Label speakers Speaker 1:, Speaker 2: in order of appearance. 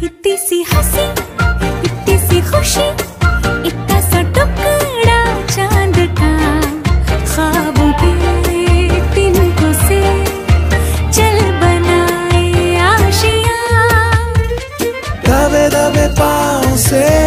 Speaker 1: इतनी सी हंसी, इतनी सी खुशी, इतना सा टुकड़ा चांद का, ख्वाबों के तिनकों से चल बनाए आशियाँ।
Speaker 2: दबे दबे पाँव से